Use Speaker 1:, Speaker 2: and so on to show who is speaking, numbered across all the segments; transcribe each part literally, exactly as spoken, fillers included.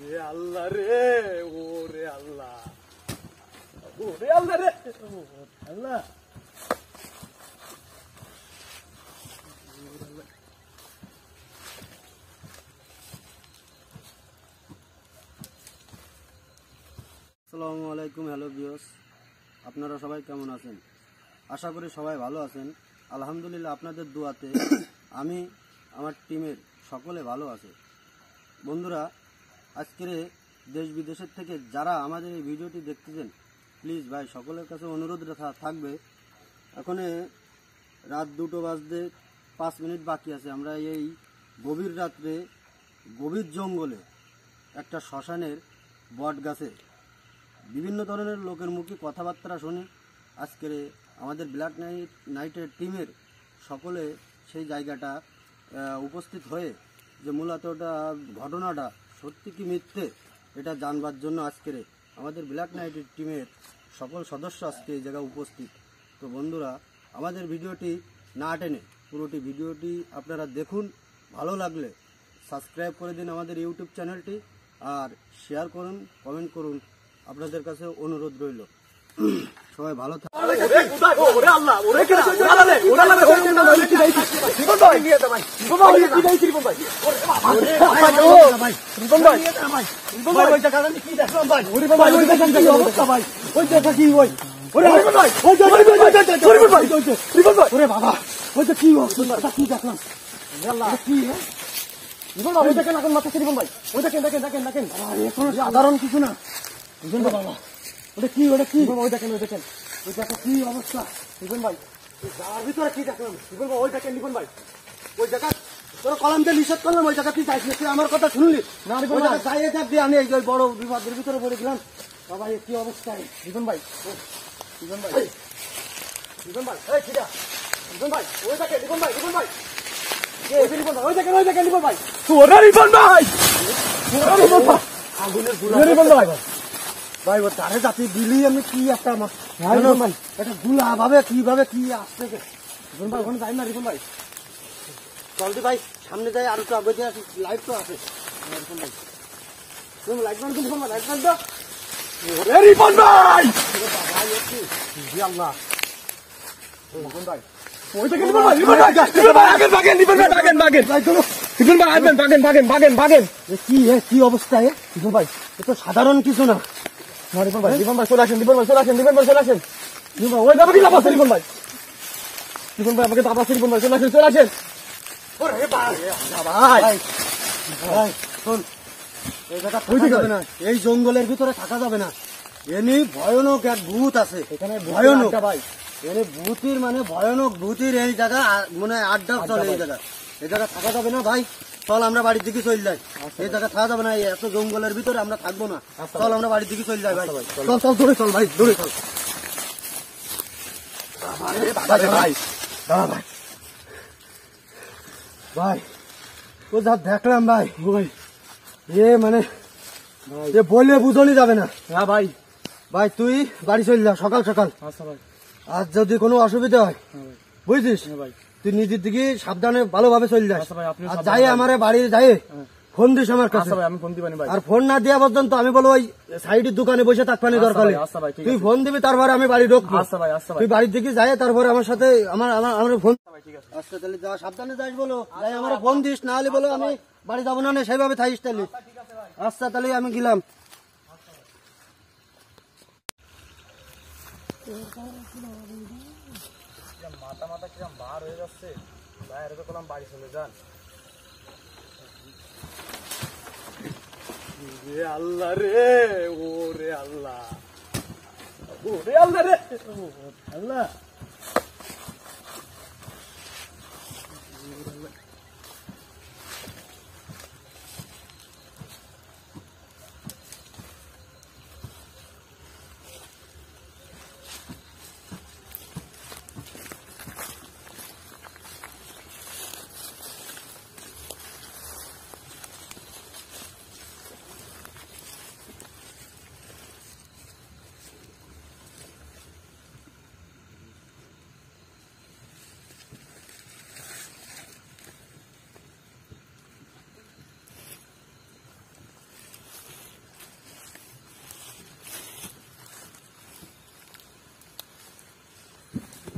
Speaker 1: আল্লাহ রে, ওরে আল্লাহ, ওরে আল্লাহ রে, আল্লাহ।
Speaker 2: আসসালামু আলাইকুম, হ্যালো ভিউয়ার্স, আপনারা সবাই কেমন আছেন? আশা করি সবাই ভালো আছেন। আলহামদুলিল্লাহ, আপনাদের দোয়াতে আমি আমার টিমের সকলে ভালো আছে। বন্ধুরা, আজকের দেশ বিদেশের থেকে যারা আমাদের এই ভিডিওটি দেখতেছেন, প্লিজ ভাই সকলের কাছে অনুরোধ থাকবে, এখন রাত দুটো বাজতে পাঁচ মিনিট বাকি আছে। আমরা এই গভীর রাত্রে গভীর জঙ্গলে একটা শ্মশানের বট গাছে বিভিন্ন ধরনের লোকের মুখে কথাবার্তা শুনি। আজকের আমাদের ব্ল্যাক নাইট নাইটের টিমের সকলে সেই জায়গাটা উপস্থিত হয়ে যে মূলত ওটা ঘটনাটা সত্যি কি মিথ্যে এটা জানবার জন্য আজকের আমাদের ব্ল্যাক নাইটের টিমের সকল সদস্য আজকে এই জায়গায় উপস্থিত। তো বন্ধুরা, আমাদের ভিডিওটি না টেনে পুরোটি ভিডিওটি আপনারা দেখুন। ভালো লাগলে সাবস্ক্রাইব করে দিন আমাদের ইউটিউব চ্যানেলটি, আর শেয়ার করুন, কমেন্ট করুন, আপনাদের কাছে অনুরোধ রইল। সবাই ভালো থাকুন। সাধারণ কিছু না, বুঝলেন তো বাবা? ওটা কি, ওটা কি, ওই দেখেন, ওই দেখেন, ওই দেখো কি অবস্থা। লিখন ভাই, যার ভিতরে কি দেখলাম, লিখন ভাই, ওই দেখেন, লিখন ভাই, ওই জায়গা তোর কলমকে নিষেধ করলাম, ওই জায়গা তুই যাইস না, তুই আমার কথা শুনলি না? ওই জায়গা যাই দেখ দিয়ে আমি এই বড় বিপদের ভিতরে পড়ে গেলাম। বাবা, এ কি অবস্থা লিখন ভাই, লিখন ভাই, লিখন ভাই, এই ঠিক আছে লিখন ভাই, ওই দেখেন, লিখন ভাই, লিখন ভাই, লিখন ভাই, ওই দেখেন, ওই দেখেন, লিখন ভাই, ওরা লিখন ভাই, আগুনের গুলা লিখন ভাই, ভাই ও তারে জাতি দিলি আমি কি একটা একটা গুলা ভাবে কিভাবে কি আসছে ভাই, ওখানে যাই না রিপন ভাই, জলদি ভাই সামনে যাই, আর একটু আগে দিয়ে আসি, লাইট তো আছে রিপন ভাই, লাইট বান রিপন ভাই, লাইট বান রিপন ভাই, আল্লাহ রিপন ভাই, ওই থেকে রিপন ভাই, রিপন ভাই, রিপন ভাই আগেন ভাগেন, রিপন ভাই ভাগেন, ভাগেন রিপন ভাই, আসবেন, ভাগেন, ভাগেন, ভাগেন, ভাগেন। কি কি অবস্থা রিপন ভাই? এ তো সাধারণ কিছু না। রিপন ভাই, রিপন ভাই চলে আসেন, রিপন ভাই চলে আসেন, রিপন ভাই চলে আসেন, রিপন ভাই, ওই যাবো কি যাবো রিপন ভাই, রিপন ভাই আমাকে দাবা, রিপন ভাই চলে আসেন, চলে আসেন। এই জঙ্গলের ভিতরে থাকা যাবে না, এমনি ভয়ানক এক ভূত আছে এখানে, ভয়ানক ভাই, এনে ভূতির মানে ভয়ানক ভূতির এই জায়গা মানে আড্ডা চলে, এই জায়গা এই জায়গা থাকা যাবে না ভাই। চল আমরা বাড়ির দিকে চলে যাই, এই জায়গা থাকা যাবে না, এত জঙ্গলের ভিতরে আমরা থাকবো না। চল আমরা বাড়ির দিকে চলে যাই ভাই, চল চল দৌড়ে চল ভাই, দৌড়ে চল ভাই, দাঁড়া ভাই, ভাই ও যা দেখলাম ভাই, ভাই এ মানে এ বলে বুঝনি যাবে না। হ্যাঁ ভাই, ভাই তুই বাড়ি চলে যা সকাল সকাল, আর যদি কোনো অসুবিধা হয় বুঝছিস তুই নিজের দিকে সাবধানে ভালোভাবে চলে যাস, আর যাই আমার বাড়ি যাই ফোন দিস আমার কাছে, আর ফোন না দেওয়া পর্যন্ত আমি বলবো ওই সাইডের দোকানে বসে থাকবানি দরকার, তুই ফোন দিবি তারপরে আমি বাড়ি ঢুকবো, তুই বাড়ির দিকে যাই তারপরে আমার সাথে আমার আমার ফোন। আচ্ছা তাহলে যা, সাবধানে যাস, বলো যাই আমার ফোন দিস, না হলে বলো আমি বাড়ি যাবো না, সেইভাবে থাকিস তাহলে। আচ্ছা তাহলে আমি গেলাম। মাথা মাথা কিরম বার হয়ে যাচ্ছে, বাইরে তো করলাম বাড়ি চলে যান।
Speaker 1: আল্লাহ রে, ওরে আল্লাহ, ওরে আল্লাহ রে, আল্লাহ।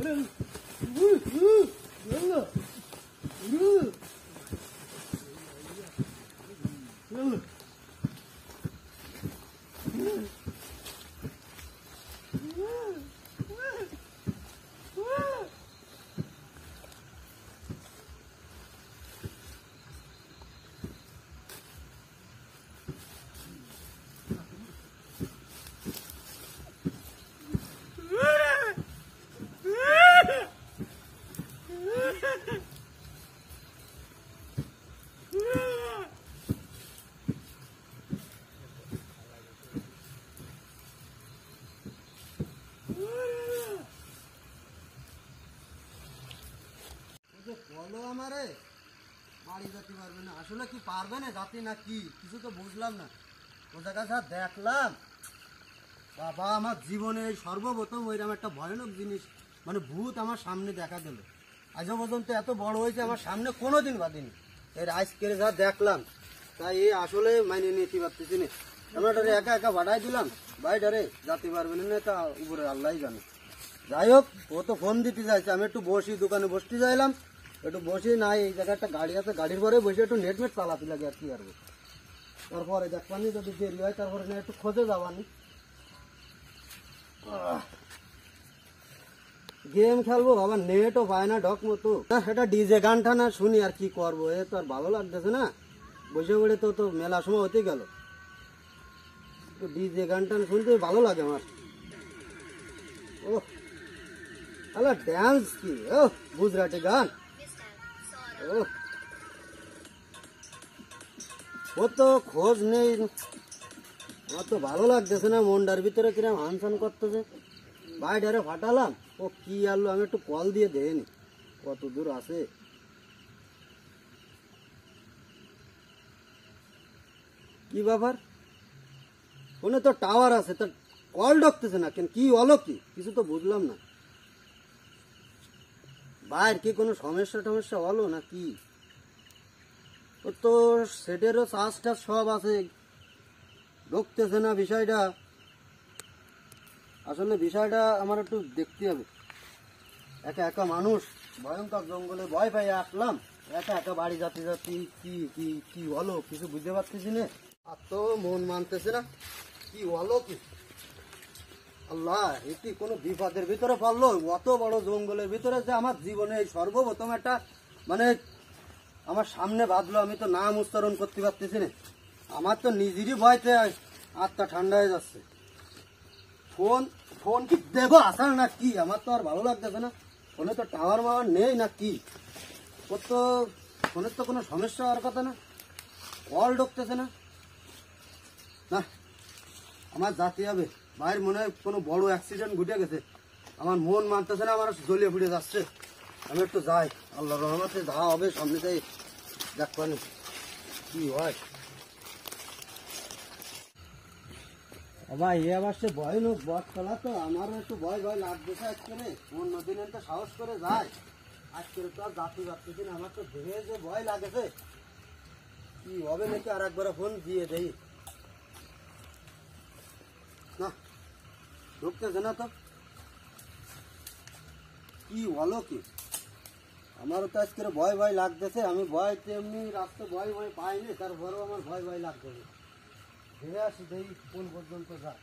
Speaker 2: বলো আমারে বাড়ি যেতে পারবে না, আসলে কি পারবে না যাতে না কি কিছু তো বুঝলাম না। ও জায়গা যা দেখলাম বাবা, আমার জীবনে এই সর্বপ্রথম ওইরকম একটা ভয়ানক জিনিস মানে ভূত আমার সামনে দেখা দিল। আজও পর্যন্ত এত বড় হয়েছে আমার সামনে কোনোদিন বাঁধিনি, এর আজকে যা দেখলাম তাই এ আসলে মাইনে নিতে পারতেছি না। আমরা একা একা বাড়াই দিলাম, বাইরে যেতে পারবে না, তা উপরে আল্লাহ জানে। যাই হোক, ও তো ফোন দিতে চাইছে, আমি একটু বসি, দোকানে বসতে যাইলাম, একটু বসি নাই এই জায়গায় একটা গাড়ি আছে, গাড়ির পরে বসে একটু নেট মেট চালাতে লাগে আর কি আর। তারপরে দেখবানি যদি দেরি হয় তারপরে না একটু খোঁজে যাবানি, গেম খেলবো বাবা, নেটও পায় না ঢক মতো। এটা ডিজে গানটা না শুনি আর কি করবো, এ তো আর ভালো লাগতেছে না, বসে পড়ে তো তো মেলা সময় হতে গেল। ডিজে গানটা শুনতে ভালো লাগে আমার। ও আলা ড্যান্স কি, ও গুজরাটি গান, ও ও তো খোঁজ নেই, আমার তো ভালো লাগতেছে না, মনটার ভিতরে কিরম হানসান করতেছে। বাইরে ফাটালাম, ও কি আনলো, আমি একটু কল দিয়ে দেয়নি কত দূর আছে। কি ব্যাপার, ফোনে তো টাওয়ার আছে, তা কল ঢুকতেছে না কেন, কি হলো কি কিছু তো বুঝলাম না। বাইর কি কোনো সমস্যা টমস্যা হলো না কি? ও তো সেটেরও চার্জ টাজ সব আছে, ঢুকতেছে না বিষয়টা। আসলে বিষয়টা আমার একটু দেখতে হবে, একা একা মানুষ ভয়ঙ্কর জঙ্গলে ভয় পাই আসলাম, একা একা বাড়ি যাতে যাচ্ছি, কি কি কি হলো কিছু বুঝতে পারতেছি না, আর তো মন মানতেছে না, কি হলো কি আল্লাহ, এটি কোনো বিপদের ভিতরে পড়লো, অত বড় জঙ্গলের ভিতরে যে আমার জীবনে এই সর্বপ্রথম একটা মানে আমার সামনে বাঁধলো, আমি তো নাম উচ্চারণ করতে পারতেছি না, আমার তো নিজেরই ভয়তে আত্মা ঠান্ডা হয়ে যাচ্ছে। ফোন ফোন কি দেবো আসার না কি, আমার তো আর ভালো লাগতেছে না, ফোনে তো টাওয়ার মাওয়ার নেই না কি, ওর তো ফোনের তো কোনো সমস্যা হওয়ার কথা না, কল ঢুকতেছে না। না আমার যাতে হবে, ভাইয়ের মনে হয় কোনো বড় অ্যাক্সিডেন্ট ঘটে গেছে, আমার মন মানতেছে না, আমার জ্বলিয়ে ফুটে যাচ্ছে, আমি একটু যাই, আল্লাহ রহমতে যা হবে সামনে যাই দেখবানি কি হয়। ভাই এ আবার সে ভয়ানক বট চলা, তো আমারও একটু ভয় ভয় লাগতেছে আজকে, অন্যদিন তো সাহস করে যায়, আজকে তো আর যাতে যাচ্ছি না, আমার তো দেখে যে ভয় লাগেছে, কি হবে নাকি আর একবার ফোন দিয়ে দেই। না ঢুকতেছে না তো, কি হলো কি, আমারও তো আজকে ভয় ভয় লাগতেছে, আমি ভয় তেমনি রাস্তা ভয় ভয় পাইনি, তারপরেও আমার ভয় ভয় লাগতেছে, দেখে আসি দেই কোন পর্যন্ত যা।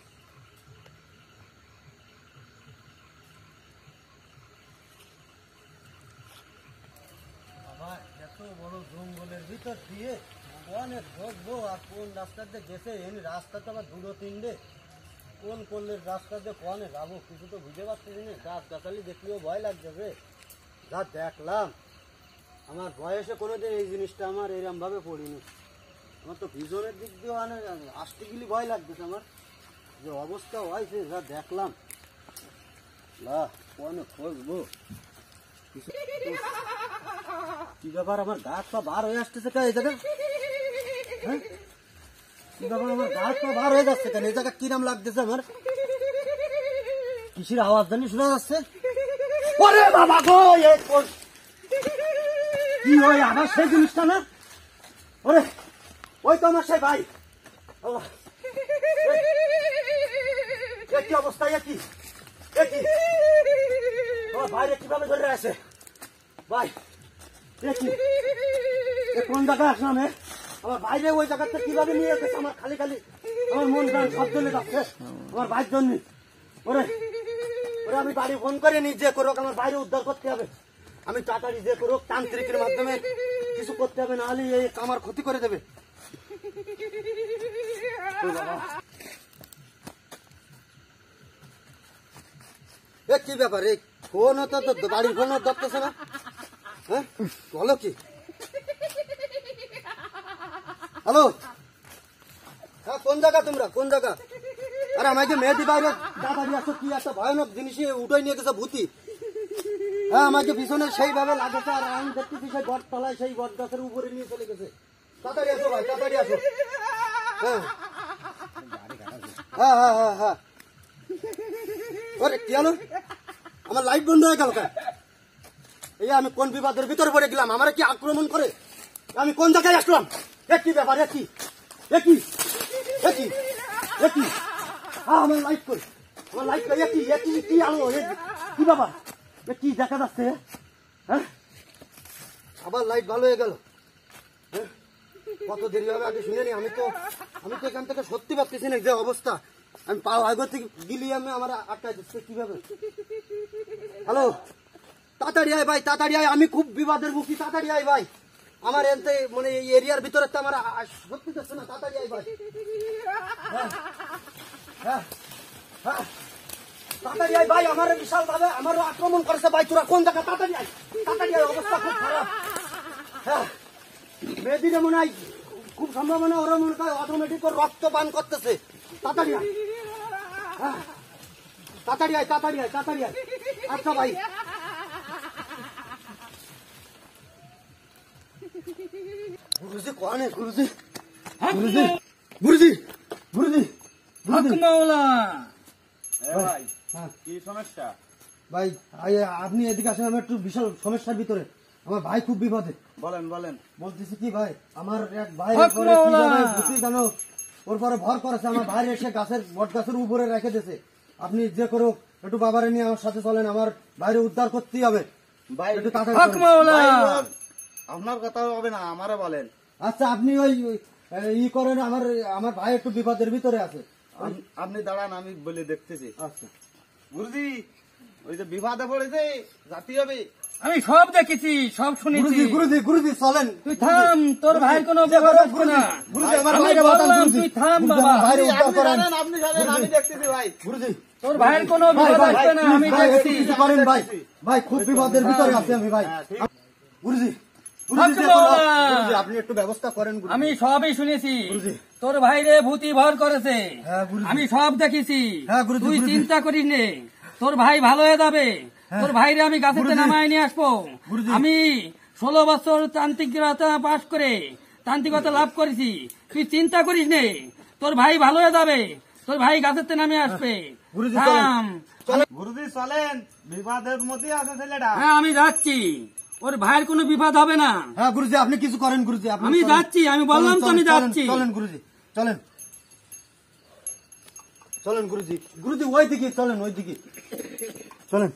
Speaker 2: বাবা এত বড় জঙ্গলের ভিতর দিয়ে অনেক ঢুকবো, আর কোন রাস্তাতে গেছে এমনি রাস্তা তো আবার দুটো তিনটে, কোন করলে রাস্তা দিয়ে কনে যাবো কিছু তো বুঝতে পারতেছি না, গাছ গাছালি দেখলেও ভয় লাগতেছে, যা দেখলাম আমার বয়সে কোনোদিন এই জিনিসটা আমার এরকম ভাবে পড়িনি, আমার তো ভিজনের দিক দিয়ে মানে আসতে গেলে ভয় লাগতেছে, আমার যে অবস্থা হয়েছে যা দেখলাম, না কনে খুঁজবো কি ব্যাপার, আমার গাছ পা বার হয়ে আসতেছে কেন এই জায়গা, হ্যাঁ কি ব্যাপার আমার গাছ পা বার হয়ে যাচ্ছে কেন, এই জায়গা কিরম লাগতেছে আমার, কিসের আওয়াজ জানি শোনা যাচ্ছে, ওরে বাবা গো কি হয় আবার সেই জিনিসটা না, ওরে ওই তো আমার সেই ভাই, আল্লাহ কি অবস্থা, কি আমার বাইরে কিভাবে ধরে আছে ভাই দেখি কোন জায়গায় আসলাম আমার বাইরে ওই জায়গাটা কিভাবে নিয়ে গেছে আমার খালি খালি আমার মন প্রাণ সব চলে যাচ্ছে আমার ভাইয়ের জন্য ওরে ওরে আমি বাড়ি ফোন করে নি যে করুক আমার বাইরে উদ্ধার করতে হবে আমি টাকারি যে করুক তান্ত্রিকের মাধ্যমে কিছু করতে হবে না হলে এই আমার ক্ষতি করে দেবে কি ব্যাপার এই ফোন তো বাড়ির ফোন ধরতেছে না হ্যাঁ বলো কি হ্যালো হ্যাঁ কোন জায়গা তোমরা কোন জায়গা আরে আমাকে মেহেদি বাইরে দাদা দিয়ে আসো কি একটা ভয়ানক জিনিস উঠাই নিয়ে গেছে ভূতি হ্যাঁ আমাকে পিছনে সেইভাবে লাগেছে আর আমি দেখতেছি সেই বট তলায় সেই বট গাছের উপরে নিয়ে চলে গেছে তাড়াতাড়ি আসো ভাই তাড়াতাড়ি আসো হ্যাঁ হ্যাঁ হ্যাঁ হ্যাঁ হ্যাঁ ওরে কি হলো আমার লাইট বন্ধ হয়ে গেল কেন এই আমি কোন বিবাদের ভিতরে পড়ে গেলাম আমার কি আক্রমণ করে আমি কোন জায়গায় আসলাম একই ব্যাপার একই একই একই একই হ্যাঁ আমার লাইট কই আমার লাইট কই একই একই কি আলো কি বাবা কি দেখা যাচ্ছে হ্যাঁ আবার লাইট ভালো হয়ে গেল হ্যাঁ কত দেরি হবে আগে শুনে নি আমি তো আমি তো এখান থেকে সত্যি ভাবতেছি না যে অবস্থা আমি পাও আগে থেকে গিলি আমি আমার আটকায় দিচ্ছে কিভাবে হ্যালো তাড়াতাড়ি আয় ভাই তাড়াতাড়ি আয় আমি খুব বিবাদের মুখী তাড়াতাড়ি আয় ভাই আমার এনতে মানে এই এরিয়ার ভিতরে তো আমার সত্যি যাচ্ছে না তাড়াতাড়ি আয় ভাই হ্যাঁ হ্যাঁ হ্যাঁ তাড়াতাড়ি আয় ভাই আমার বিশাল ভাবে আমারও আক্রমণ করেছে ভাই তোরা কোন জায়গা তাড়াতাড়ি আয় তাড়াতাড়ি আয় অবস্থা খুব খারাপ হ্যাঁ মেয়েদিনে মনে হয় খুব সম্ভাবনা ওরা মনে হয় অটোমেটিক রক্ত পান করতেছে তাড়াতাড়ি আয় হ্যাঁ তাড়াতাড়ি আয় তাড়াতাড়ি আয় তাড়াতাড়ি আয় আচ্ছা ভাই গুরুজি কোনে গুরুজি গুরুজি গুরুজি গুরুজি
Speaker 1: হক মাওলা
Speaker 2: ভাই
Speaker 1: হ্যাঁ কি সমস্যা
Speaker 2: ভাই আপনি এদিকে আসেন আমি একটু বিশাল সমস্যার ভিতরে আমার ভাই খুব বিপদে
Speaker 1: বলেন বলেন
Speaker 2: বলতেছি কি ভাই আমার এক ভাই বুঝি জানো ওর পরে ভর করেছে আমার ভাই এসে গাছের বট গাছের উপরে রেখে দিয়েছে আপনি যে করো একটু বাবারে নিয়ে আমার সাথে চলেন আমার বাইরে উদ্ধার করতেই হবে
Speaker 1: ভাই
Speaker 2: একটু তাড়াতাড়ি
Speaker 1: হক মাওলা
Speaker 3: আপনার কথা হবে না আমারে বলেন
Speaker 2: আচ্ছা আপনি ওই ই করেন আমার আমার ভাই একটু বিপদের ভিতরে আছে
Speaker 3: আপ- আপনি দাঁড়ান আমি বলে দেখতেছি
Speaker 2: আচ্ছা
Speaker 3: গুরুজি ওই যে বিবাদে পড়েছে জাতি হবে
Speaker 1: আমি সব দেখেছি সব শুনেছি
Speaker 2: গুরুজি গুরুজি গুরুজি চলেন
Speaker 1: তুই থাম তোর ভাই কোনো বিপদ আসবে না
Speaker 2: গুরুজি আমার
Speaker 1: আমি
Speaker 2: ভাইরে বাঁচান
Speaker 1: বললাম
Speaker 2: গুরুজি
Speaker 1: তুই থাম
Speaker 2: গুরুজি,
Speaker 1: বাবা
Speaker 2: আমার ভাইরে
Speaker 3: আপনি
Speaker 2: উদ্ধার করেন
Speaker 3: জানেন, আপনি জানেন আমি দেখতেছি ভাই
Speaker 2: গুরুজি
Speaker 1: তোর ভাইয়ের কোনো
Speaker 2: ভাই
Speaker 1: বিপদ
Speaker 2: ভাই
Speaker 1: আসবে না আমি
Speaker 2: ভাই একটু
Speaker 1: দেখছি
Speaker 2: কিছু করেন ভাই ভাই খুব বিপদের ভিতরে আছি আমি ভাই গুরুজি গুরুজি যে
Speaker 1: হক
Speaker 2: কোনো-
Speaker 1: মাওলা।
Speaker 2: গুরুজি আপনি একটু ব্যবস্থা করেন গুরুজি।
Speaker 1: আমি সবই শুনেছি
Speaker 2: গুরুজি।
Speaker 1: তোর ভাইরে ভূতি ভর করেছে
Speaker 2: হ্যাঁ, গুরুজি।
Speaker 1: আমি সব দেখেছি
Speaker 2: হ্যাঁ, গুরুজি,
Speaker 1: তুই
Speaker 2: গুরুজি।
Speaker 1: চিন্তা করিস নে তোর ভাই ভালো হয়ে যাবে তোর ভাইরে আমি গাছেতে
Speaker 2: গুরুজি।
Speaker 1: নামায় নিয়ে আসবো
Speaker 2: গুরুজি।
Speaker 1: আমি ষোলো বছর তান্ত্রিকতা পাশ করে তান্ত্রিকতা লাভ করেছি তুই চিন্তা করিস নে তোর ভাই ভালো হয়ে যাবে তোর ভাই গাছেতে নামে আসবে
Speaker 2: গুরুজি, চলেন।
Speaker 1: থাম।
Speaker 3: গুরুজি চলেন বিবাদের মধ্যে আছে ছেলেটা
Speaker 1: হ্যাঁ আমি যাচ্ছি ওর ভাইয়ের কোনো বিপদ হবে না
Speaker 2: হ্যাঁ গুরুজি আপনি কিছু করেন গুরুজি আপনি
Speaker 1: আমি
Speaker 2: চলেন।
Speaker 1: যাচ্ছি, আমি বললাম তো
Speaker 2: চলেন,
Speaker 1: আমি
Speaker 2: চলেন,
Speaker 1: যাচ্ছি।
Speaker 2: চলেন গুরুজি চলেন চলেন গুরুজি গুরুজি ওই দিকে চলেন ওই দিকে চলেন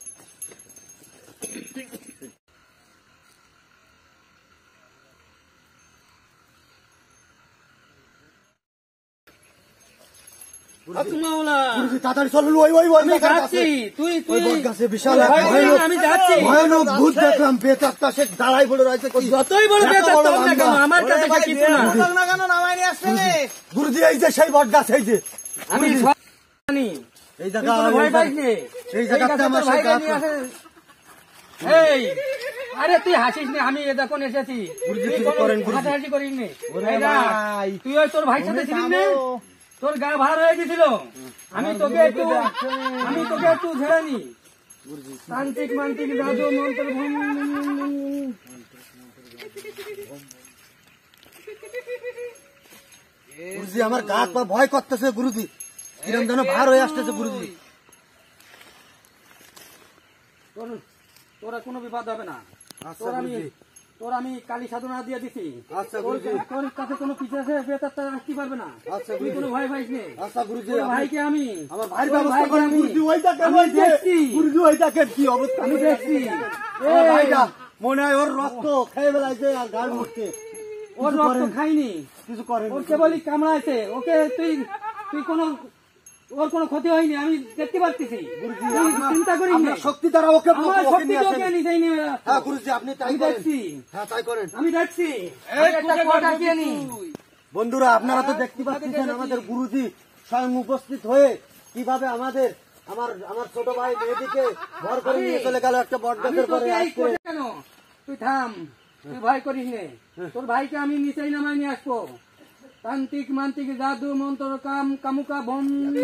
Speaker 1: হক মাওলা।
Speaker 2: গুরুজি তাড়াতাড়ি চলেন ওই ওই ওই
Speaker 1: আমি
Speaker 2: গাছের
Speaker 1: যাচ্ছি
Speaker 2: কাছে।
Speaker 1: তুই
Speaker 2: ওই
Speaker 1: তুই
Speaker 2: বট গাছে বিশাল
Speaker 1: তোর
Speaker 2: এক
Speaker 1: ভাই
Speaker 2: ভয়ানক
Speaker 1: বলে আমি যাচ্ছি
Speaker 2: ভয়ানক ভূত দেখলাম বেতাত্তা সে দাঁড়াই বলে রয়েছে কি
Speaker 1: যতই বড়
Speaker 2: এত
Speaker 1: বেতার
Speaker 2: বড়
Speaker 1: তোর না কেন
Speaker 2: লম্বা।
Speaker 1: আমার কাছে এটা কিছু না
Speaker 3: বললাম না কেন নামাই নিয়ে আসছে
Speaker 2: গুরুজি এই যে সেই বট গাছ এই যে
Speaker 1: আমি সব জানি
Speaker 2: এই
Speaker 1: তুই
Speaker 2: জায়গা
Speaker 1: কোনো ভয় পাইস নে।
Speaker 2: এই জায়গাতে
Speaker 1: গাছে
Speaker 2: আমার
Speaker 1: তোর
Speaker 2: সেই
Speaker 1: ভাইকে
Speaker 2: গাছ
Speaker 1: নিয়ে আসে- এই আরে তুই হাসিস নে আমি এ যখন এসেছি
Speaker 2: গুরুজি,
Speaker 1: তুই
Speaker 2: কিছু
Speaker 1: কোনো
Speaker 2: করেন, গুরুজি।
Speaker 1: হাসাহাসি করিস নে
Speaker 3: ওরে
Speaker 1: এই না,
Speaker 3: ভাই।
Speaker 1: তুই ওই তোর ভাইয়ের সাথে ছিলিস নে তোর গা ভার হয়ে গেছিল আমি তোকে একটু আমি তোকে একটু ঝেড়ানি তান্ত্রিক মান্ত্রিক জাদু মন্ত্র ভুম।
Speaker 2: গুরুজি আমার গা পা ভয় করতেছে গুরুজি কিরম যেন ভার হয়ে আসতেছে গুরুজি
Speaker 1: তোর তোরা কোনো বিপদ হবে না
Speaker 2: আচ্ছা
Speaker 1: তোর আমি
Speaker 2: গুরুজি
Speaker 1: তোর আমি কালী সাধনা দিয়ে দিছি।
Speaker 2: আচ্ছা
Speaker 1: তোর
Speaker 2: গুরুজি।
Speaker 1: তোর কাছে কোনো পিছে বেতারটা আসতে পারবে না।
Speaker 2: আচ্ছা
Speaker 1: তুই
Speaker 2: গুরুজি।
Speaker 1: কোনো ভয় পাইস নে।
Speaker 2: আচ্ছা গুরুজি,
Speaker 1: তোর
Speaker 2: আপনি-
Speaker 1: ভাইকে আমি
Speaker 2: আমার ভাইয়ের
Speaker 1: তোর
Speaker 2: ব্যবস্থা
Speaker 1: ভাইকে
Speaker 2: করেন
Speaker 1: আমি-
Speaker 2: গুরুজি। ওইটা কেন
Speaker 1: আমি
Speaker 2: হয়েছে?
Speaker 1: দেখছি।
Speaker 2: গুরুজি ওইটা কে কি অবস্থা?
Speaker 1: আমি দেখছি।
Speaker 2: আমার
Speaker 1: এই,
Speaker 2: ভাইটা মনে হয় ওর রক্ত খেয়ে বেলাইছে আর গায়ে উঠছে।
Speaker 1: ওর রক্ত খাইনি,
Speaker 2: কিছু করেন
Speaker 1: ওর কেবলই কামড়াইছে। ওকে তুই তুই কোনো ওর কোনো ক্ষতি হয়নি, আমি দেখতে পাচ্ছি। তুই চিন্তা করিস না।
Speaker 2: আপনার শক্তি দ্বারা ওকে
Speaker 1: আমার
Speaker 2: ওকে
Speaker 1: শক্তি
Speaker 2: নিয়ে
Speaker 1: তোকে
Speaker 2: আসেন।
Speaker 1: নিজেই নিয়ে
Speaker 2: হ্যাঁ গুরুজি, আপনি তাই
Speaker 1: আমি
Speaker 2: করেন।
Speaker 1: দেখছি,
Speaker 2: হ্যাঁ তাই করেন।
Speaker 1: আমি দেখছি। আমি একটা কথা দিয়ে নি।
Speaker 2: বন্ধুরা, আপনারা তো দেখতে পাচ্ছেন আমাদের গুরুজি স্বয়ং উপস্থিত হয়ে কিভাবে আমাদের আমার আমার ছোট ভাই মেয়েটিকে ভর করে নিয়ে চলে গেল একটা বট
Speaker 1: আমি
Speaker 2: গাছের পরে।
Speaker 1: তোকে এই
Speaker 2: আজকে
Speaker 1: করে কেন? তুই থাম, তুই ভয় করিস নে। তোর ভাইকে আমি নিচেই নামাই নিয়ে আসবো। তান্ত্রিক মান্ত্রিক জাদু মন্ত্র কাম কামুকা বম।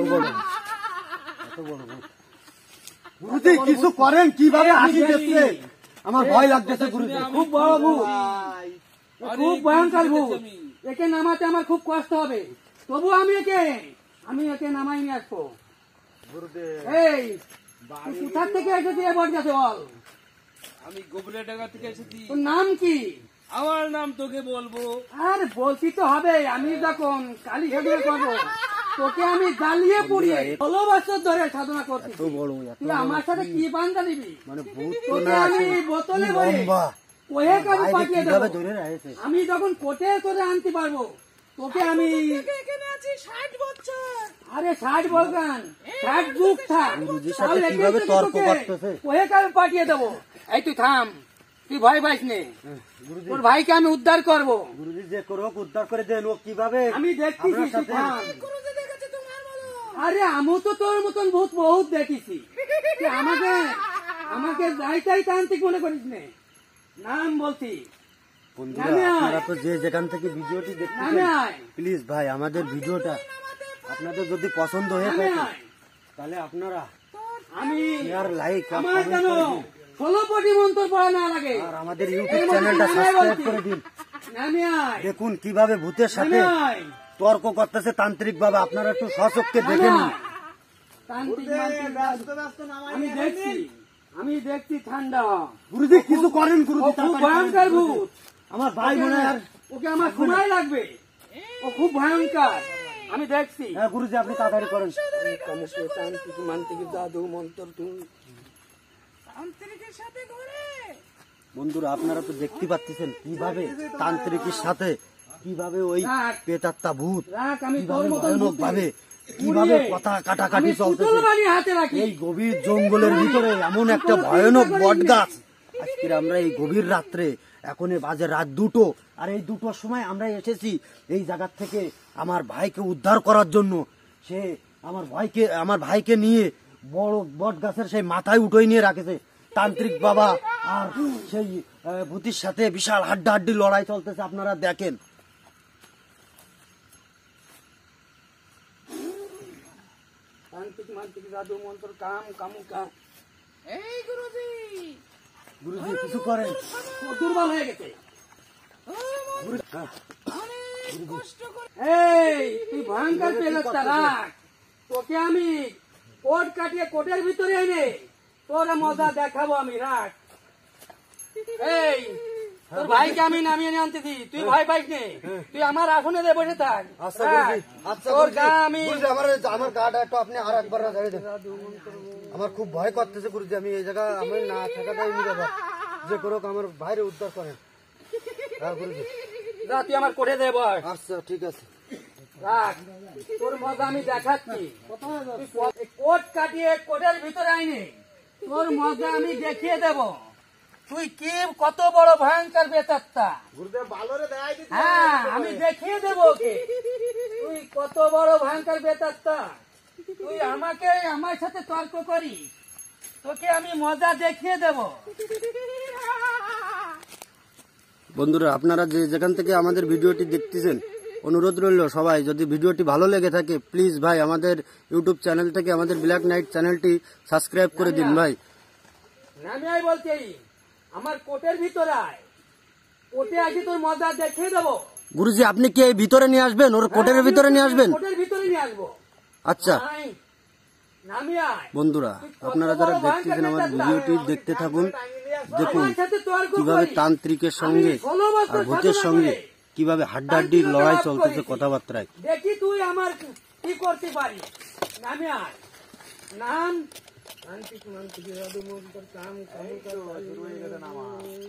Speaker 2: গুরুজি কিছু করেন, কিভাবে হাসি দিচ্ছে আমার ভয় লাগতেছে গুরুজি।
Speaker 1: খুব বড় ভূত, খুব ভয়ঙ্কর ভূত। একে নামাতে আমার খুব কষ্ট হবে, তবু আমি একে আমি একে নামাই নিয়ে আসবো। এই তুই কোথার থেকে এসেছি এ বট গাছে বল?
Speaker 4: আমি গোবরে ডাঙ্গা থেকে এসেছি।
Speaker 1: তোর নাম কি?
Speaker 4: আমার নাম তোকে বলবো?
Speaker 1: আর বলছি তো হবে, আমি যখন কালী সাধনা করবো তোকে আমি জ্বালিয়ে পুড়িয়ে ষোলো বছর ধরে সাধনা করছি।
Speaker 2: বড়
Speaker 1: তুই আমার সাথে কি বান্ধা নিবি?
Speaker 2: মানে ভূত তো
Speaker 1: তোকে
Speaker 2: না,
Speaker 1: আমি
Speaker 2: আসলে
Speaker 1: বোতলে
Speaker 2: কি
Speaker 1: ভরে
Speaker 2: লম্বা।
Speaker 1: কোহে কাজে
Speaker 2: বাইরে
Speaker 1: পাঠিয়ে
Speaker 2: কিভাবে
Speaker 1: দেবো।
Speaker 2: ধরে রাখছে?
Speaker 1: আমি যখন কোটে করে আনতে পারবো তোকে আমি আরে ষাট বলগান ষাট যুগ থাক,
Speaker 2: গুরুজির সাথে
Speaker 1: তাহলে
Speaker 2: কিভাবে
Speaker 1: কিন্তু
Speaker 2: তর্ক
Speaker 1: তোকে
Speaker 2: করতেছে?
Speaker 1: কোহে কাজে পাঠিয়ে দেবো। এই তুই থাম, তুই ভয় পাইস নে।
Speaker 2: গুরুজি
Speaker 1: তোর ভাইকে আমি উদ্ধার করবো।
Speaker 2: গুরুজি যে করুক উদ্ধার করে দেন। ও কিভাবে
Speaker 1: আমি দেখতেছি,
Speaker 2: আপনার
Speaker 1: তুই
Speaker 2: সাথে
Speaker 1: থাম। আরে আমি তো তোর মতন ভূত বহুত দেখেছি। তুই আমাকে আমাকে যাইতাই তান্ত্রিক মনে করিস নে। নাম বলছি,
Speaker 2: বন্ধুরা,
Speaker 1: নামে আয়।
Speaker 2: আপনারা তো যে যেখান থেকে ভিডিওটি
Speaker 1: নামে
Speaker 2: দেখতেছেন,
Speaker 1: আয়,
Speaker 2: প্লিজ ভাই আমাদের ভিডিওটা আপনাদের যদি পছন্দ হয়ে
Speaker 1: নামে
Speaker 2: থাকে
Speaker 1: আয়।
Speaker 2: তাহলে আপনারা
Speaker 1: আমি
Speaker 2: শেয়ার, লাইক আর
Speaker 1: আমার
Speaker 2: কমেন্ট
Speaker 1: কেন
Speaker 2: করে দিন।
Speaker 1: ষোলো কোটি মন্ত্র পড়া না লাগে।
Speaker 2: আর আমাদের
Speaker 1: এর
Speaker 2: ইউটিউব
Speaker 1: মধ্যে
Speaker 2: চ্যানেলটা
Speaker 1: নামে
Speaker 2: সাবস্ক্রাইব
Speaker 1: বলছি।
Speaker 2: করে দিন।
Speaker 1: নামে আয়,
Speaker 2: দেখুন কিভাবে ভূতের সাথে
Speaker 1: নামে আয়,
Speaker 2: তর্ক করতেছে তান্ত্রিক বাবা। আপনারা একটু সচক্ষে
Speaker 1: নামে
Speaker 2: দেখে নিন।
Speaker 1: আয়। তান্ত্রিক মান্ত্রিক
Speaker 3: ব্যস্ত ব্যস্ত নামাই
Speaker 1: আমি দেখছি, আমি দেখছি ঠান্ডা।
Speaker 2: গুরুজি কিছু করেন
Speaker 1: ও
Speaker 2: গুরুজি,
Speaker 1: খুব
Speaker 2: তাড়াতাড়ি
Speaker 1: ভয়ঙ্কর
Speaker 2: করেন।
Speaker 1: ভূত।
Speaker 2: আমার ভাই মনে হয় আর
Speaker 1: ওকে আমার সময় লাগবে, ও খুব ভয়ঙ্কর। আমি দেখছি।
Speaker 2: হ্যাঁ গুরুজি আপনি তাড়াতাড়ি করেন।
Speaker 1: তান্ত্রিক মান্ত্রিক জাদু মন্ত্র তুমি
Speaker 2: বন্ধুরা, আপনারা তো দেখতে পাচ্ছেন কিভাবে তান্ত্রিকের সাথে কিভাবে ওই
Speaker 1: রাখ।
Speaker 2: পেতাত্তা ভূত
Speaker 1: রাখ, আমি তোর
Speaker 2: কিভাবে
Speaker 1: মতন
Speaker 2: ভয়ানক
Speaker 1: ভূত
Speaker 2: ভাবে
Speaker 1: পুড়িয়ে
Speaker 2: কিভাবে কথা কাটাকাটি
Speaker 1: আমি
Speaker 2: চলতেছে
Speaker 1: পুতুল বানিয়ে হাতে রাখি।
Speaker 2: এই গভীর জঙ্গলের ভিতরে এমন একটা ভয়ানক বট গাছ। আজকে আমরা এই গভীর রাত্রে, এখন এ বাজে রাত দুটো, আর এই দুটোর সময় আমরা এসেছি এই জায়গার থেকে আমার ভাইকে উদ্ধার করার জন্য। সে আমার ভাইকে আমার ভাইকে নিয়ে বড় বট গাছের সেই মাথায় উঠোই নিয়ে রাখেছে তান্ত্রিক বাবা। আর সেই আহ, ভূতির সাথে বিশাল হাড্ডাহাড্ডি লড়াই চলতেছে, আপনারা দেখেন।
Speaker 1: তান্ত্রিক মান্ত্রিক জাদু মন্ত্র কাম কামু কাম।
Speaker 4: এই গুরুজি,
Speaker 2: গুরুজি কিছু করেন।
Speaker 1: ও দুর্বল হয়ে গেছে।
Speaker 4: অনেক কষ্ট করে
Speaker 1: এই তুই ভয়ঙ্কর পেলাস্তা, রাখ। তোকে আমি কোট কাটিয়ে কোটের ভিতরে এনে তোর মজা দেখাবো আমি, রাখ। এই তোর ভাইকে আমি নামিয়ে নিয়ে আনতেছি, তুই ভয় পাইস নে। তুই আমার আসনে দে বসে থাক।
Speaker 2: আচ্ছা
Speaker 1: রাখ।
Speaker 2: গুরুজি, আচ্ছা
Speaker 1: তোর
Speaker 2: গুরুজি,
Speaker 1: গা আমি
Speaker 2: গুরুজি, আমার আমার গাটা একটু আপনি আর একবার ঝাড়িয়ে দেন। আমার খুব ভয় করতেছে গুরুজি, আমি এই জায়গা আমি না থাকাটাই নিরাপদ। যে করুক আমার ভাইরে উদ্ধার করেন। হ্যাঁ গুরুজি,
Speaker 1: যা, তুই আমার কোটে দে বস।
Speaker 2: আচ্ছা ঠিক আছে।
Speaker 1: রাখ, তোর মজা আমি দেখাচ্ছি। তুই কো- এই কোট কাটিয়ে কোটের ভিতরে আইনি, তোর মজা আমি দেখিয়ে দেব। তুই কি কত বড় ভয়ঙ্কর বেতাত্তা।
Speaker 3: গুরুদেব ভালোরে দেখাই দিতে
Speaker 1: হ্যাঁ, আমি দেখিয়ে দেব ওকে। তুই কত বড় ভয়ঙ্কর বেতাত্তা। তুই আমাকে আমার সাথে তর্ক করিস, তোকে আমি মজা দেখিয়ে দেব।
Speaker 2: বন্ধুরা, আপনারা যে যেখান থেকে আমাদের ভিডিওটি দেখতেছেন, অনুরোধ রইল সবাই, যদি ভিডিওটি ভালো লেগে থাকে প্লিজ ভাই আমাদের ইউটিউব চ্যানেল থেকে আমাদের ব্ল্যাক নাইট চ্যানেলটি সাবস্ক্রাইব করে দিন ভাই।
Speaker 1: আমি আই বলছি, আমার কোটের ভিতরে আয়, কোটে আগে তোর মজা দেখিয়ে দেবো।
Speaker 2: গুরুজি আপনি কি এই ভিতরে নিয়ে আসবেন, ওর কোটের ভিতরে নিয়ে আসবেন?
Speaker 1: কোটের ভিতরে নিয়ে আসবো।
Speaker 2: আচ্ছা
Speaker 1: আয়, নামি আয়।
Speaker 2: বন্ধুরা
Speaker 1: তুই কত
Speaker 2: আপনারা
Speaker 1: বড়
Speaker 2: যারা
Speaker 1: ভয়ঙ্কর
Speaker 2: দেখতেছেন আমার
Speaker 1: পেতাত্তা।
Speaker 2: ভিডিওটি দেখতে থাকুন। দেখুন
Speaker 1: আমার সাথে তর্ক
Speaker 2: কিভাবে
Speaker 1: করিস।
Speaker 2: তান্ত্রিকের
Speaker 1: আমি
Speaker 2: সঙ্গে
Speaker 1: ষোলো বছর
Speaker 2: আর ভূতের
Speaker 1: সাধনা
Speaker 2: সঙ্গে
Speaker 1: করে
Speaker 2: কিভাবে হাড্ডাহাড্ডির
Speaker 1: তান্ত্রিকতা
Speaker 2: লড়াই
Speaker 1: লাভ
Speaker 2: চলতেছে
Speaker 1: করেছি।
Speaker 2: কথাবার্তায়।
Speaker 1: দেখি তুই আমার কি করতে পারিস। নামি আয়। নাম তান্ত্রিক মান্ত্রিক জাদু মন্ত্র কাম কাম কর শুরু হয়ে গেছে নামা।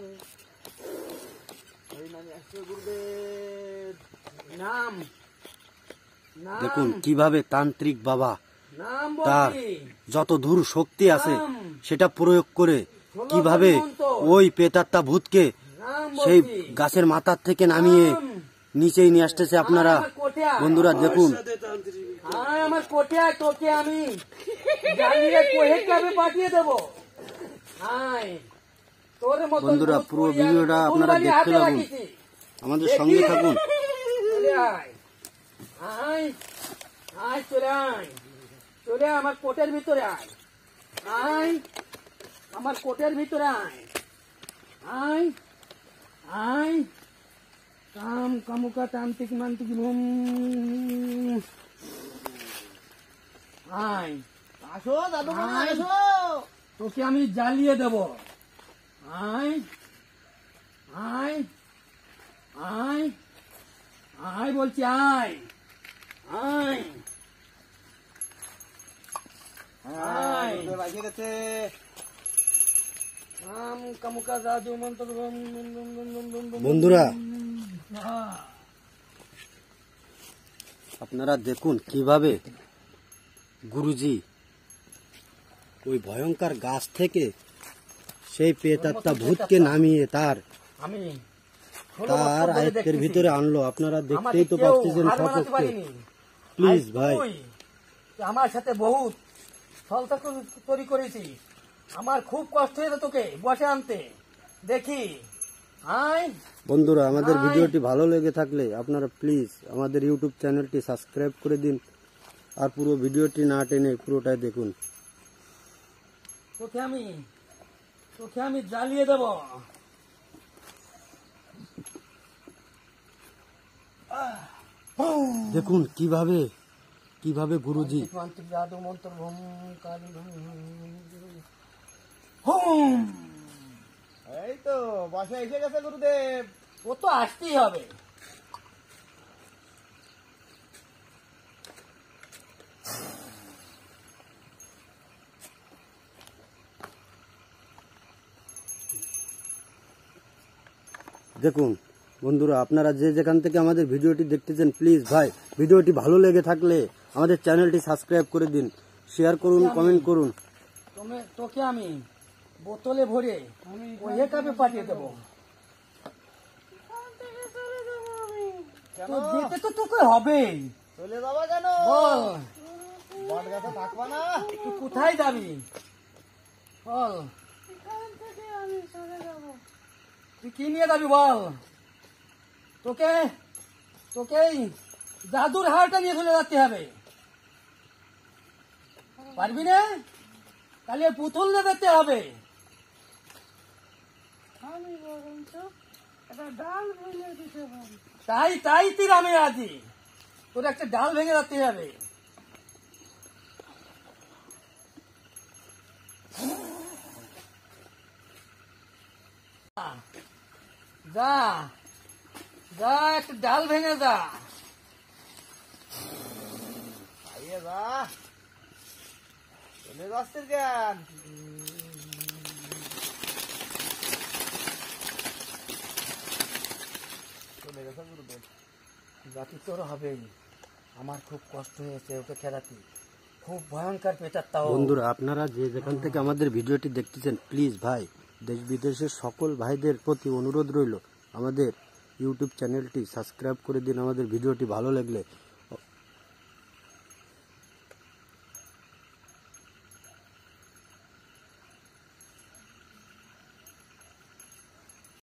Speaker 1: নাম নাম
Speaker 2: দেখুন কিভাবে তান্ত্রিক বাবা
Speaker 1: নাম
Speaker 2: তার
Speaker 1: বলছি।
Speaker 2: যত দূর শক্তি আছে
Speaker 1: নাম।
Speaker 2: সেটা প্রয়োগ করে কিভাবে ওই পেতাত্তা ভূতকে
Speaker 1: নাম
Speaker 2: সেই
Speaker 1: বলছি।
Speaker 2: গাছের মাথার থেকে নামিয়ে
Speaker 1: নাম।
Speaker 2: নিচেই নিয়ে আসতেছে আপনারা।
Speaker 1: আমার কোঠে-
Speaker 2: বন্ধুরা দেখুন
Speaker 1: আয় আমার কোঠে আয়, তোকে আমি জ্বালিয়ে কোহে কাবে পাঠিয়ে দেবো। আয় তোর মতো
Speaker 2: বন্ধুরা, পুরো ভিডিওটা আপনারা দেখতে লাগুন। আমাদের সঙ্গে থাকুন।
Speaker 1: চলে আয় আয় আয় চলে আয় চলে আয়, আমার কোটের ভিতরে আয়। আয় আমার কোটের ভিতরে আয়। আয় আয় কাম কামুকা তান্ত্রিক মান্ত্রিক ভুম। আয়
Speaker 3: আসো দাদু
Speaker 1: আয়।
Speaker 3: আসো।
Speaker 1: তোকে আমি জ্বালিয়ে দেব। আয় আয় আয় আয় বলছি আয় আয় আয়
Speaker 3: বাজে গেছে।
Speaker 1: কাম কামুকা জাদু মন্ত্র ভুম, ভুম, ভুম, ভুম, ভুম, ভুম, ভুম।
Speaker 2: বন্ধুরা
Speaker 1: আহ,
Speaker 2: আপনারা দেখুন কিভাবে গুরুজি ওই ভয়ঙ্কর গাছ থেকে সেই পেতাত্তা ভূতকে নামিয়ে তার
Speaker 1: আমি ষোলো
Speaker 2: তার
Speaker 1: বছর ধরে
Speaker 2: আয়ত্তের
Speaker 1: দেখতেছি।
Speaker 2: ভিতরে আনলো। আপনারা
Speaker 1: আমাকে
Speaker 2: দেখতেই তো
Speaker 1: কেউ
Speaker 2: পাচ্ছেন
Speaker 1: হার মানাতে
Speaker 2: সপক্ষে।
Speaker 1: পারেনি।
Speaker 2: প্লিজ
Speaker 1: আজ
Speaker 2: ভাই
Speaker 1: তুই আমার সাথে বহুত ছলতা তৈরি করেছিস। আমার খুব কষ্ট হয়েছে তোকে বসে আনতে। দেখি আয়
Speaker 2: বন্ধুরা আমাদের
Speaker 1: আয়।
Speaker 2: ভিডিওটি ভালো লেগে থাকলে আপনারা প্লিজ আমাদের ইউটিউব চ্যানেলটি সাবস্ক্রাইব করে দিন আর পুরো ভিডিওটি না টেনে পুরোটাই দেখুন।
Speaker 1: তোকে আমি তোকে আমি জ্বালিয়ে দেব।
Speaker 2: দেখুন কিভাবে কিভাবে গুরুজি
Speaker 1: মান্ত্রিক জাদু মন্ত্র ভুম কালী ভুম হুম।
Speaker 3: এই তো বসে এসে গেছে গুরুদেব।
Speaker 1: ও তো আসতেই হবে।
Speaker 2: দেখুন বন্ধুরা আপনারা যে যেখান থেকে আমাদের ভিডিওটি দেখতেছেন প্লিজ ভাই ভিডিওটি ভালো লেগে থাকলে আমাদের চ্যানেলটি সাবস্ক্রাইব করে দিন, শেয়ার করুন, কমেন্ট করুন।
Speaker 1: তুমি তোকে আমি বোতলে ভরে ওহে কাপে পাঠিয়ে দেবো।
Speaker 3: কেন
Speaker 1: তো যেতে তো তোকে হবেই।
Speaker 3: চলে যাবা কেন?
Speaker 1: বল
Speaker 3: বট গাছে থাকবা না?
Speaker 1: তুই কোথায় যাবি? বল তুই কি নিয়ে যাবি বল। তোকে তোকে এই জাদুর হাড়টা নিয়ে চলে যেতে হবে। পারবি না? তাহলে পুতুল নিয়ে যেতে হবে। তাই তাই তুই রামে আছি, তোর একটা ডাল ভেঙে যেতে হবে। যা যা একটা ডাল ভেঙে যা।
Speaker 3: আইয়ে যা। চলে যাচ্ছিস কেন? চলে গেছে গুরুদেব।
Speaker 1: জাতি তোর হবেই। আমার খুব কষ্ট হয়েছে ওকে খেলাতে, খুব ভয়ঙ্কর পেটারটাও।
Speaker 2: বন্ধুরা আপনারা যে যেখান থেকে আমাদের ভিডিওটি দেখতেছেন প্লিজ ভাই দেশ বিদেশের সকল ভাইদের প্রতি অনুরোধ রইল আমাদের ইউটিউব চ্যানেলটি সাবস্ক্রাইব করে দিন। আমাদের ভিডিওটি ভালো লাগলে